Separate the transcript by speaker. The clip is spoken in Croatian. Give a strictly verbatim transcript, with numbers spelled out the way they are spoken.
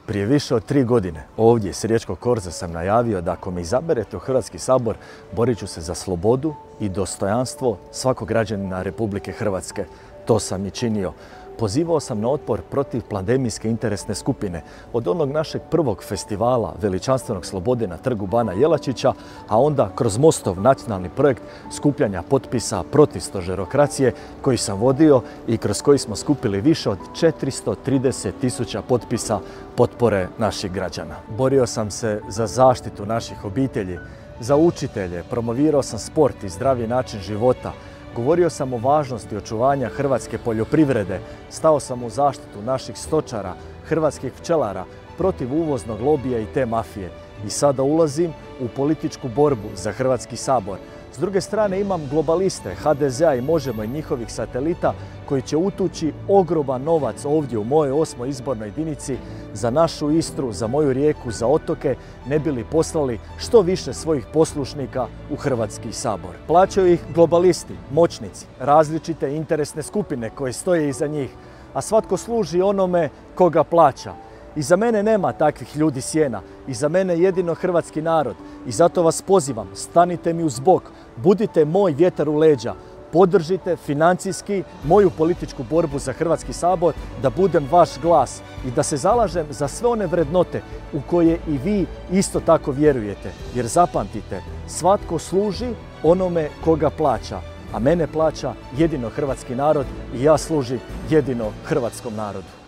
Speaker 1: Prije više od tri godine ovdje s Riječkog korza sam najavio da ako me izaberete u Hrvatski sabor, borit ću se za slobodu i dostojanstvo svakog građanina Republike Hrvatske. To sam i činio. Pozivao sam na otpor protiv pandemijske interesne skupine od onog našeg prvog festivala veličanstvenog slobode na trgu Bana Jelačića, a onda kroz Mostov nacionalni projekt skupljanja potpisa protiv stožerokracije koji sam vodio i kroz koji smo skupili više od četiristo trideset tisuća potpisa potpore naših građana. Borio sam se za zaštitu naših obitelji, za učitelje, promovirao sam sport i zdravi način života. Govorio sam o važnosti očuvanja hrvatske poljoprivrede, stao sam u zaštitu naših stočara, hrvatskih pčelara, protiv uvoznog lobija i te mafije. I sada ulazim u političku borbu za Hrvatski sabor. S druge strane imam globaliste ha de zea i Možemo i njihovih satelita koji će utući ogroman novac ovdje u mojoj osmoj izbornoj jedinici za našu Istru, za moju Rijeku, za otoke, ne bi li poslali što više svojih poslušnika u Hrvatski sabor. Plaćaju ih globalisti, moćnici, različite interesne skupine koje stoje iza njih, a svatko služi onome koga plaća. Iza mene nema takvih ljudi sjena, iza mene jedino hrvatski narod i zato vas pozivam, stanite mi uz bok, budite moj vjetar u leđa, podržite financijski moju političku borbu za Hrvatski sabor, da budem vaš glas i da se zalažem za sve one vrednote u koje i vi isto tako vjerujete. Jer zapamtite, svatko služi onome koga plaća, a mene plaća jedino hrvatski narod i ja služim jedino hrvatskom narodu.